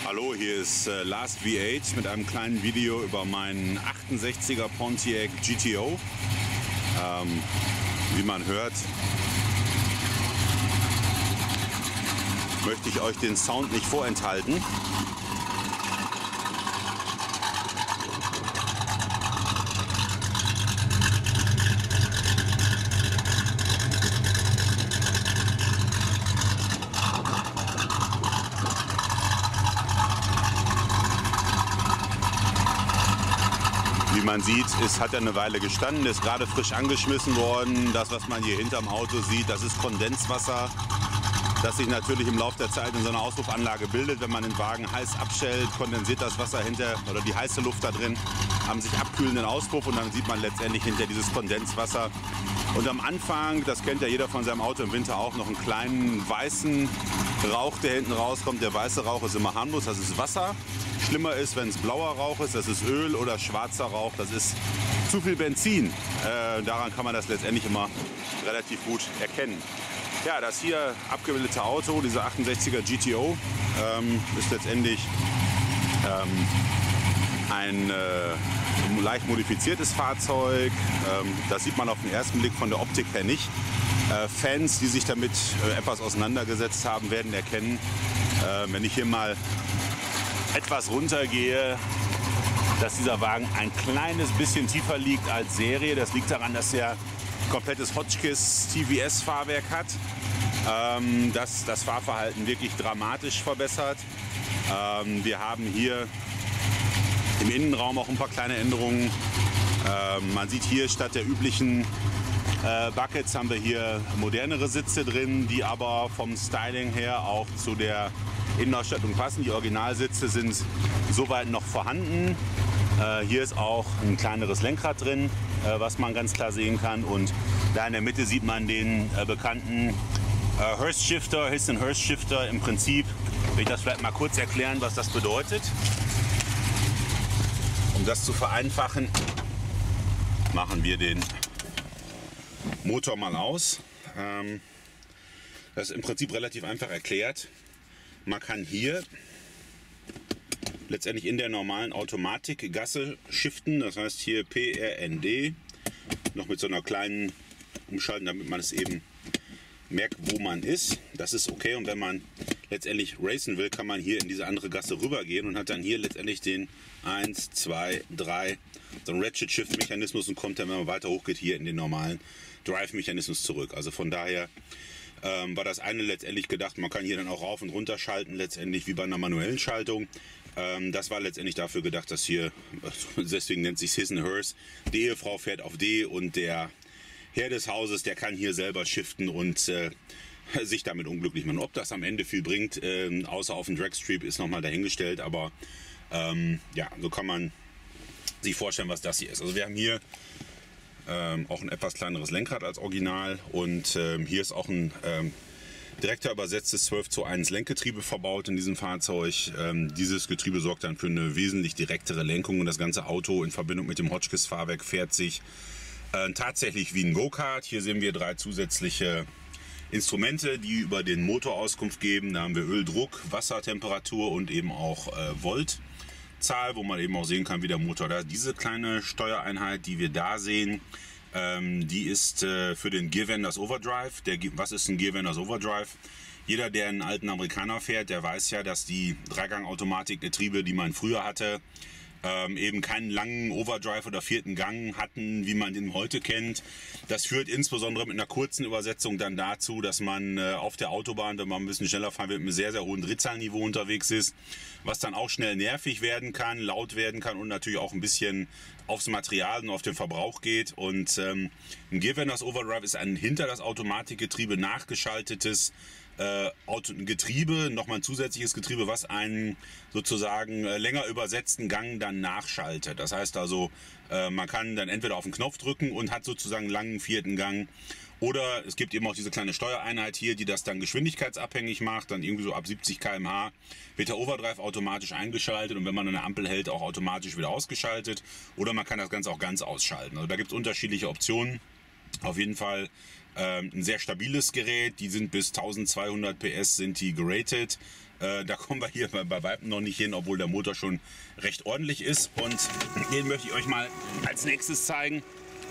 Hallo, hier ist Last V8 mit einem kleinen Video über meinen 68er Pontiac GTO. Wie man hört, möchte ich euch den Sound nicht vorenthalten. Wie man sieht, hat er eine Weile gestanden, ist gerade frisch angeschmissen worden. Das, was man hier hinterm Auto sieht, das ist Kondenswasser, das sich natürlich im Laufe der Zeit in so einer Auspuffanlage bildet. Wenn man den Wagen heiß abstellt, kondensiert das Wasser hinter, oder die heiße Luft da drin, haben sich abkühlenden Auspuff und dann sieht man letztendlich hinter dieses Kondenswasser. Und am Anfang, das kennt ja jeder von seinem Auto im Winter auch, noch einen kleinen weißen Rauch, der hinten rauskommt. Der weiße Rauch ist immer harmlos, das ist Wasser. Schlimmer ist, wenn es blauer Rauch ist, das ist Öl, oder schwarzer Rauch, das ist zu viel Benzin. Daran kann man das letztendlich immer relativ gut erkennen. Ja, das hier abgebildete Auto, dieser 68er GTO, ist letztendlich ein leicht modifiziertes Fahrzeug. Das sieht man auf den ersten Blick von der Optik her nicht. Fans, die sich damit etwas auseinandergesetzt haben, werden erkennen, wenn ich hier mal etwas runtergehe, dass dieser Wagen ein kleines bisschen tiefer liegt als Serie. Das liegt daran, dass er komplettes Hotchkiss TVS-Fahrwerk hat, das Fahrverhalten wirklich dramatisch verbessert. Wir haben hier im Innenraum auch ein paar kleine Änderungen. Man sieht hier, statt der üblichen Buckets haben wir hier modernere Sitze drin, die aber vom Styling her auch zu der Innenausstattung passen. Die Originalsitze sind soweit noch vorhanden. Hier ist auch ein kleineres Lenkrad drin, was man ganz klar sehen kann. Und da in der Mitte sieht man den bekannten Hurst Shifter, Histon Hurst Shifter. Im Prinzip will ich das vielleicht mal kurz erklären, was das bedeutet. Um das zu vereinfachen, machen wir den Motor mal aus. Das ist im Prinzip relativ einfach erklärt. Man kann hier letztendlich in der normalen Automatikgasse shiften. Das heißt hier PRND, noch mit so einer kleinen Umschalten, damit man es eben merkt, wo man ist. Das ist okay. Und wenn man letztendlich racen will, kann man hier in diese andere Gasse rübergehen und hat dann hier letztendlich den 1, 2, 3, so ein Ratchet-Shift-Mechanismus und kommt dann, wenn man weiter hochgeht, hier in den normalen Drive-Mechanismus zurück. Also von daher war das eine letztendlich gedacht, man kann hier dann auch rauf und runter schalten, letztendlich wie bei einer manuellen Schaltung. Das war letztendlich dafür gedacht, dass hier, deswegen nennt sich Histon Hurst, die Ehefrau fährt auf D und der Herr des Hauses, der kann hier selber shiften und sich damit unglücklich machen. Ob das am Ende viel bringt, außer auf dem Dragstrip, ist nochmal dahingestellt, aber ja, so kann man sich vorstellen, was das hier ist. Also wir haben hier auch ein etwas kleineres Lenkrad als Original und hier ist auch ein direkter übersetztes 12:1 Lenkgetriebe verbaut in diesem Fahrzeug. Dieses Getriebe sorgt dann für eine wesentlich direktere Lenkung und das ganze Auto in Verbindung mit dem Hotchkiss-Fahrwerk fährt sich tatsächlich wie ein Go-Kart. Hier sehen wir 3 zusätzliche Instrumente, die über den Motor Auskunft geben. Da haben wir Öldruck, Wassertemperatur und eben auch Voltzahl, wo man eben auch sehen kann, wie der Motor da ist. Diese kleine Steuereinheit, die wir da sehen, die ist für den Gearwenders Overdrive. Was ist ein Gearwenders Overdrive? Jeder, der einen alten Amerikaner fährt, der weiß ja, dass die Dreigang-Automatikgetriebe, die man früher hatte, eben keinen langen Overdrive oder 4. Gang hatten, wie man den heute kennt. Das führt insbesondere mit einer kurzen Übersetzung dann dazu, dass man auf der Autobahn, wenn man ein bisschen schneller fahren will, mit einem sehr, sehr hohen Drehzahlniveau unterwegs ist, was dann auch schnell nervig werden kann, laut werden kann und natürlich auch ein bisschen aufs Material und auf den Verbrauch geht. Und ein Gearwenders Overdrive ist ein hinter das Automatikgetriebe nachgeschaltetes Getriebe, nochmal ein zusätzliches Getriebe, was einen sozusagen länger übersetzten Gang dann nachschaltet. Das heißt also, man kann dann entweder auf den Knopf drücken und hat sozusagen einen langen 4. Gang, oder es gibt eben auch diese kleine Steuereinheit hier, die das dann geschwindigkeitsabhängig macht. Dann irgendwie so ab 70 km/h wird der Overdrive automatisch eingeschaltet und wenn man eine Ampel hält, auch automatisch wieder ausgeschaltet. Oder man kann das Ganze auch ganz ausschalten. Also da gibt es unterschiedliche Optionen. Auf jeden Fall Ein sehr stabiles Gerät, die sind bis 1200 PS sind die geratet. Da kommen wir hier bei Weitem noch nicht hin, obwohl der Motor schon recht ordentlich ist. Und den möchte ich euch mal als nächstes zeigen.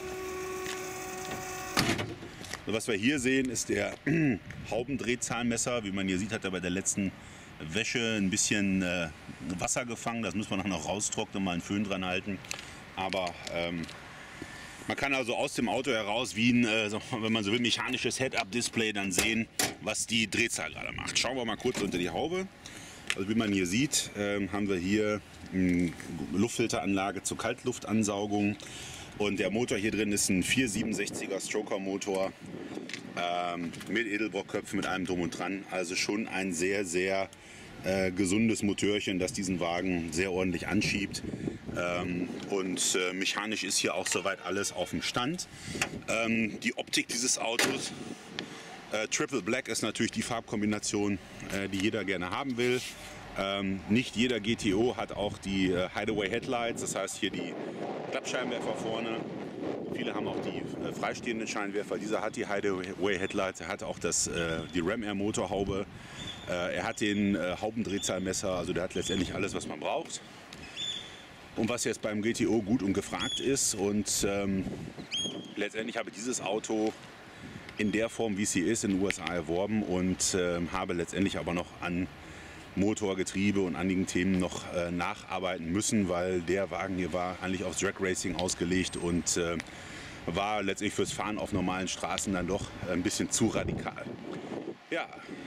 Also was wir hier sehen, ist der Haubendrehzahlmesser. Wie man hier sieht, hat er bei der letzten Wäsche ein bisschen Wasser gefangen. Das muss man auch noch raustrocknen, mal einen Föhn dran halten. Aber man kann also aus dem Auto heraus wie ein, wenn man so will, mechanisches Head-Up-Display dann sehen, was die Drehzahl gerade macht. Schauen wir mal kurz unter die Haube. Also wie man hier sieht, haben wir hier eine Luftfilteranlage zur Kaltluftansaugung. Und der Motor hier drin ist ein 467er Stroker-Motor mit Edelbrockköpfen, mit allem drum und dran. Also schon ein sehr, sehr gesundes Motörchen, das diesen Wagen sehr ordentlich anschiebt. Und mechanisch ist hier auch soweit alles auf dem Stand. Die Optik dieses Autos, Triple Black ist natürlich die Farbkombination, die jeder gerne haben will. Nicht jeder GTO hat auch die Hideaway Headlights, das heißt hier die Klappscheinwerfer vorne. Viele haben auch die freistehenden Scheinwerfer. Dieser hat die Hideaway Headlights, er hat auch die Ram Air Motorhaube. Er hat den Haubendrehzahlmesser, also der hat letztendlich alles, was man braucht. Und was jetzt beim GTO gut und gefragt ist. Und letztendlich habe ich dieses Auto in der Form, wie es hier ist, in den USA erworben und habe letztendlich aber noch an Motor, Getriebe und einigen Themen noch nacharbeiten müssen, weil der Wagen hier war eigentlich aufs Drag Racing ausgelegt und war letztendlich fürs Fahren auf normalen Straßen dann doch ein bisschen zu radikal. Ja,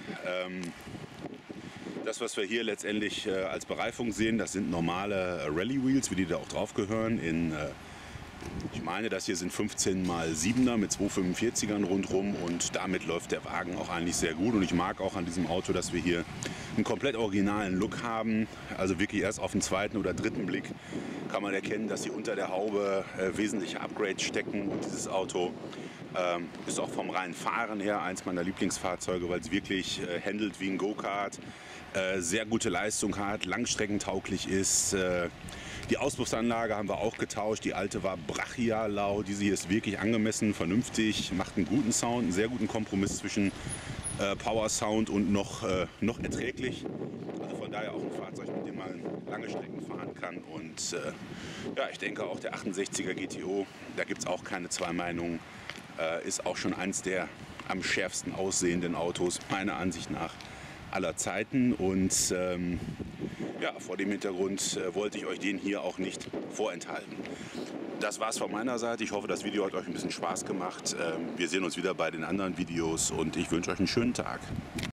das, was wir hier letztendlich als Bereifung sehen, das sind normale Rally Wheels, wie die da auch drauf gehören. Ich meine, das hier sind 15x7er mit 245ern rundherum und damit läuft der Wagen auch eigentlich sehr gut. Und ich mag auch an diesem Auto, dass wir hier einen komplett originalen Look haben. Also wirklich erst auf den zweiten oder dritten Blick kann man erkennen, dass hier unter der Haube wesentliche Upgrades stecken. Und dieses Auto ist auch vom reinen Fahren her eins meiner Lieblingsfahrzeuge, weil es wirklich handelt wie ein Go-Kart, sehr gute Leistung hat, langstreckentauglich ist. Die Auspuffanlage haben wir auch getauscht. Die alte war brachial laut. Diese hier ist wirklich angemessen, vernünftig, macht einen guten Sound, einen sehr guten Kompromiss zwischen Power Sound und noch erträglich. Also von daher auch ein Fahrzeug, mit dem man lange Strecken fahren kann. Und ja, ich denke auch der 68er GTO, da gibt es auch keine zwei Meinungen, ist auch schon eins der am schärfsten aussehenden Autos, meiner Ansicht nach, aller Zeiten. Und ja, vor dem Hintergrund wollte ich euch den hier auch nicht vorenthalten. Das war's von meiner Seite. Ich hoffe, das Video hat euch ein bisschen Spaß gemacht. Wir sehen uns wieder bei den anderen Videos und ich wünsche euch einen schönen Tag.